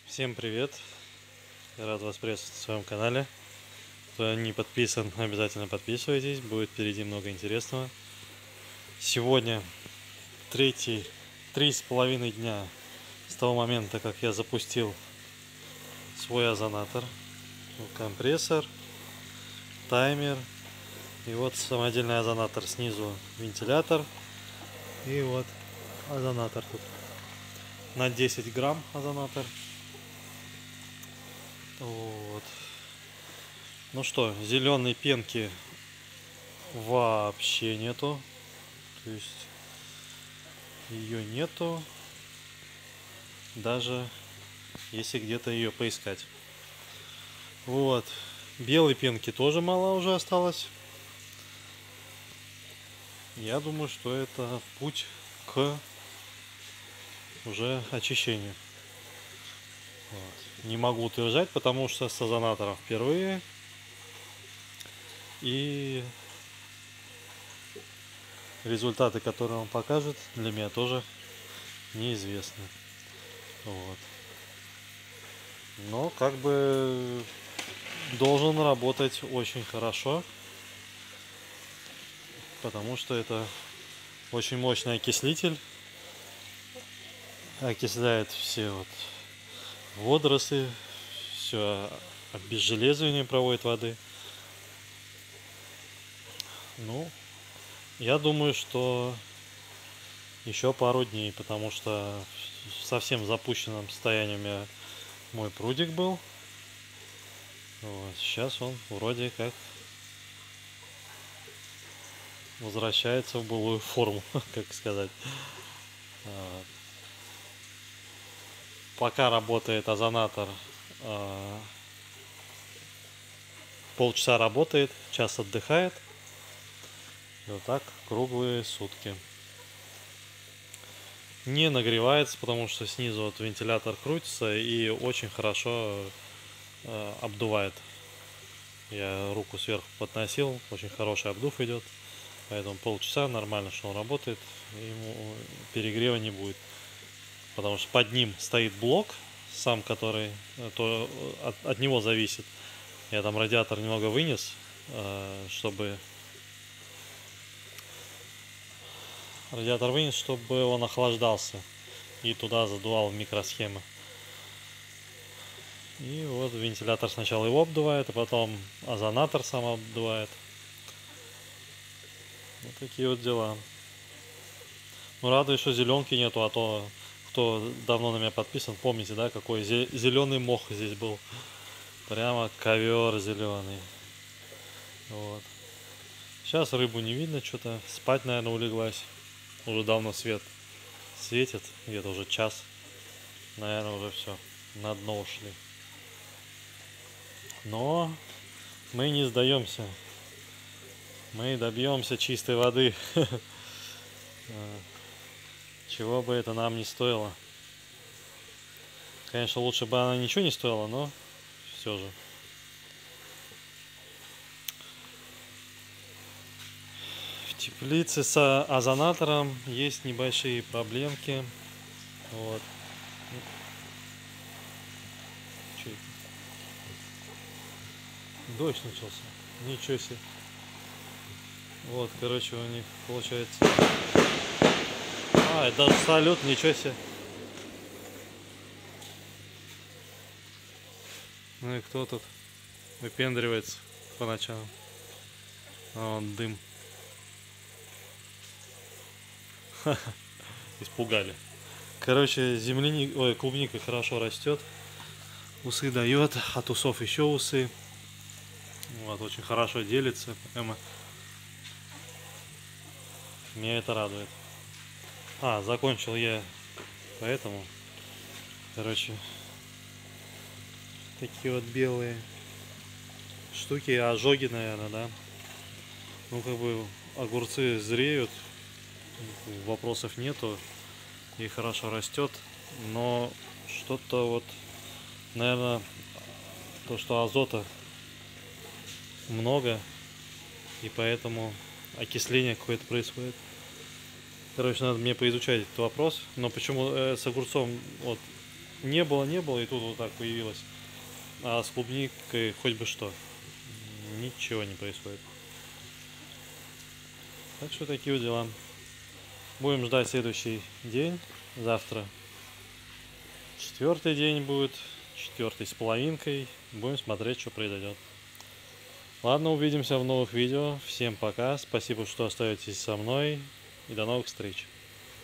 Всем привет! Я рад вас приветствовать на своем канале. Кто не подписан, обязательно подписывайтесь, будет впереди много интересного. Сегодня три с половиной дня с того момента, как я запустил свой озонатор. Компрессор, таймер и вот самодельный озонатор, снизу вентилятор и вот озонатор тут на 10 грамм озонатор. Вот. Ну что, зеленой пенки вообще нету. То есть ее нету, даже если где-то ее поискать. Вот. Белой пенки тоже мало уже осталось. Я думаю, что это путь к уже очищению. Вот. Не могу утверждать, потому что с озонатором впервые. И результаты, которые он покажет, для меня тоже неизвестны. Вот. Но как бы должен работать очень хорошо, потому что это очень мощный окислитель. Окисляет все вот водоросли, все обезжелезывание проводит воды. Ну, я думаю, что еще пару дней, потому что в совсем запущенном состоянии у меня мой прудик был. Вот. Сейчас он вроде как возвращается в былую форму, как сказать. Пока работает озонатор, полчаса работает, час отдыхает. И вот так круглые сутки. Не нагревается, потому что снизу вот вентилятор крутится и очень хорошо обдувает. Я руку сверху подносил, очень хороший обдув идет. Поэтому полчаса нормально, что он работает, ему перегрева не будет. Потому что под ним стоит блок, сам который, то от него зависит. Я там радиатор немного вынес, чтобы он охлаждался и туда задувал микросхемы. И вот вентилятор сначала его обдувает, а потом озонатор сам обдувает. Вот такие вот дела. Ну, радует, что зеленки нету, а то, кто давно на меня подписан, помните, да, какой зеленый мох здесь был. Прямо ковер зеленый. Вот. Сейчас рыбу не видно, что-то спать, наверное, улеглась. Уже давно свет светит, где-то уже час. Наверное, уже все, на дно ушли. Но мы не сдаемся. Мы добьемся чистой воды. Чего бы это нам не стоило. Конечно, лучше бы она ничего не стоила, но все же. В теплице с озонатором есть небольшие проблемки. Вот. Что это? Дождь начался. Ничего себе. Вот, короче, у них получается. Это даже салют, ничего себе. Ну и кто тут выпендривается по ночам? Вон дым. Испугали. Короче, клубника хорошо растет. Усы дает, от усов еще усы. Вот, очень хорошо делится. Прямо. Меня это радует. Закончил я поэтому. Короче, такие вот белые штуки, ожоги, наверное, да. Ну, как бы огурцы зреют, вопросов нету, и хорошо растет, но что-то вот, наверное, то, что азота много, и поэтому окисление какое-то происходит. Короче, надо мне поизучать этот вопрос. Но почему с огурцом вот не было, и тут вот так появилось. А с клубникой хоть бы что. Ничего не происходит. Так что такие вот дела. Будем ждать следующий день. Завтра 4-й день будет. 4-й с половинкой. Будем смотреть, что произойдет. Ладно, увидимся в новых видео. Всем пока. Спасибо, что остаетесь со мной. И до новых встреч.